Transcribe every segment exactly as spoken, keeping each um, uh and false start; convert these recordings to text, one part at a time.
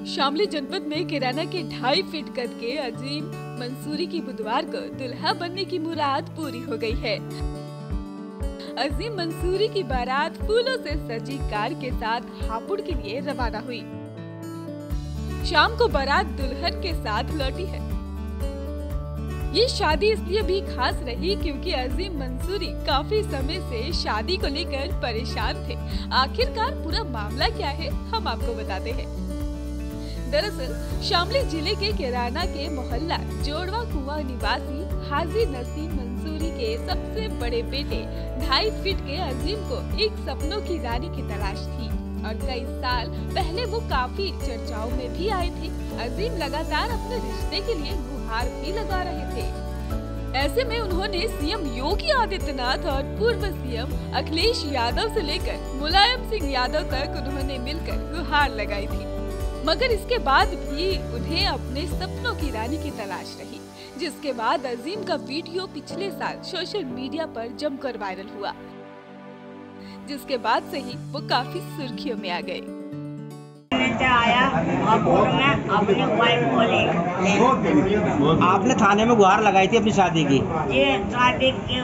शामली जनपद में किराना के ढाई फीट कद के अजीम मंसूरी की बुधवार को दुल्हा बनने की मुराद पूरी हो गई है। अजीम मंसूरी की बारात फूलों से सजी कार के साथ हापुड़ के लिए रवाना हुई। शाम को बारात दुल्हन के साथ लौटी है। ये शादी इसलिए भी खास रही क्योंकि अजीम मंसूरी काफी समय से शादी को लेकर परेशान थे। आखिरकार पूरा मामला क्या है, हम आपको बताते हैं। दरअसल शामली जिले के किराना के मोहल्ला जोड़वा कुआं निवासी हाजी नसीम मंसूरी के सबसे बड़े बेटे ढाई फीट के अजीम को एक सपनों की रानी की तलाश थी और कई साल पहले वो काफी चर्चाओं में भी आए थे। अजीम लगातार अपने रिश्ते के लिए गुहार भी लगा रहे थे। ऐसे में उन्होंने सीएम योगी आदित्यनाथ और पूर्व सीएम अखिलेश यादव से लेकर मुलायम सिंह यादव तक उन्होंने मिलकर गुहार लगाई थी, मगर इसके बाद भी उन्हें अपने सपनों की रानी की तलाश रही। जिसके बाद अजीम का वीडियो पिछले साल सोशल मीडिया पर जमकर वायरल हुआ, जिसके बाद से ही वो काफी सुर्खियों में आ गए। आया में अपनी वाइफ को ले आपने थाने में गुहार लगाई थी अपनी शादी की? ये शादी की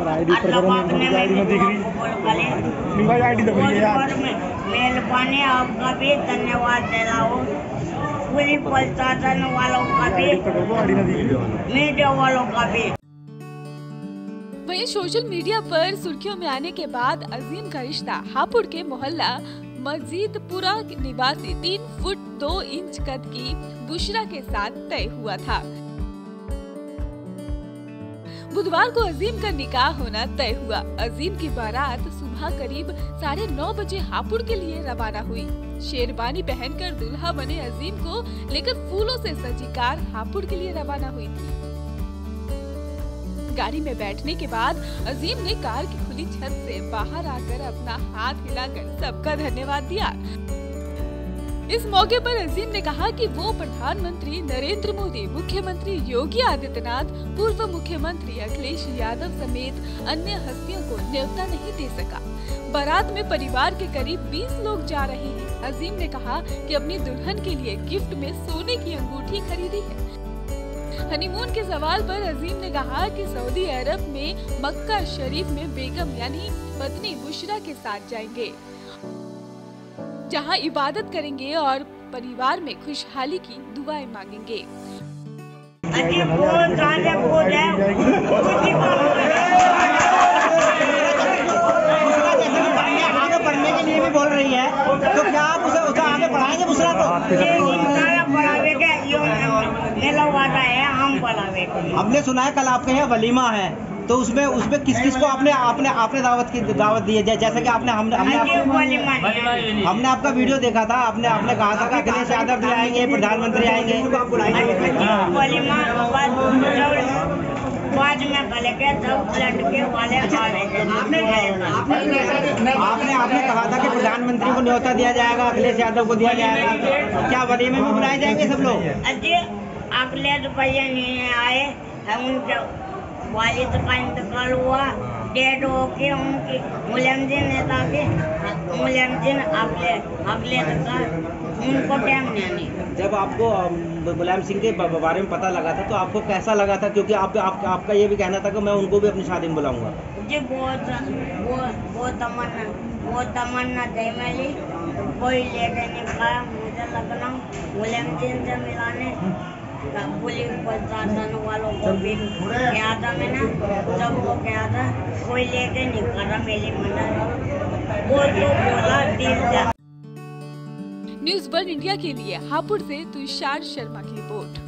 मेहरबानी आपका भी धन्यवाद दे रहा हूँ, पूरी प्रशासन वालों का भी, मीडिया वालों का भी। वहीं सोशल मीडिया पर सुर्खियों में आने के बाद अजीम का रिश्ता हापुड़ के मोहल्ला मस्जिदपुरा निवासी तीन फुट दो इंच कद की बुशरा के साथ तय हुआ था। बुधवार को अजीम का निकाह होना तय हुआ। अजीम की बारात सुबह करीब साढ़े नौ बजे हापुड़ के लिए रवाना हुई। शेरवानी पहनकर दुल्हा बने अजीम को लेकर फूलों से सजी कार हापुड़ के लिए रवाना हुई थी। गाड़ी में बैठने के बाद अजीम ने कार की खुली छत से बाहर आकर अपना हाथ हिलाकर सबका धन्यवाद दिया। इस मौके पर अजीम ने कहा कि वो प्रधानमंत्री नरेंद्र मोदी, मुख्यमंत्री योगी आदित्यनाथ, पूर्व मुख्यमंत्री अखिलेश यादव समेत अन्य हस्तियों को न्योता नहीं दे सका। बारात में परिवार के करीब बीस लोग जा रहे हैं। अजीम ने कहा कि अपनी दुल्हन के लिए गिफ्ट में सोने की अंगूठी खरीदी है। हनीमून के सवाल पर अजीम ने कहा कि सऊदी अरब में मक्का शरीफ में बेगम यानी पत्नी बुशरा के साथ जाएंगे, जहां इबादत करेंगे और परिवार में खुशहाली की दुआएं मांगेंगे। आगे बढ़ने के लिए भी बोल रही है, तो क्या आप उसे उसे आगे बढ़ाएंगे बुशरा को? हमने सुना है कल आपके यहाँ वलीमा है, तो उसमें उसमें किस किस को आपने आपने आपने दावत की दावत दी है? जैसे कि आपने हमने हमने आप, हमने आपका वीडियो देखा था, आपने आपने कहा था कि अखिलेश यादव भी आएंगे, प्रधानमंत्री आएंगे। बाद में कल के सब लड़के वाले आपने आपने आपने कहा था कि प्रधानमंत्री को न्योता दिया जाएगा, अखिलेश यादव को दिया जाएगा। क्या वलीमे में बुलाए जाएंगे सब लोग? अखिलेश भैया नहीं आए, उनके वालिद का इंतकाल हुआ, डेड हो के उनकी मुलायमदीन नेता के मुलायमदीन अगले अगले का उनको टाइम नहीं। जब आपको मुलायम सिंह के बारे में पता लगा था तो आपको कैसा लगा था? क्योंकि आप, आप, आपका ये भी कहना था कि मैं उनको भी अपनी शादी में बुलाऊंगा। जी बहुत वो वो तमन्ना वो तमन्ना थी मेरी, कोई लेके नहीं पाया। मुझे लगना मुलायमदीन से मिलाने पुलिस प्रशासन वालों को भी क्या था, मैंने सबको क्या था, कोई लेके नहीं करा मेरी मदद, वो जो बोला दिल जा। न्यूज़ वन इंडिया के लिए हापुड़ से तुषार शर्मा की रिपोर्ट।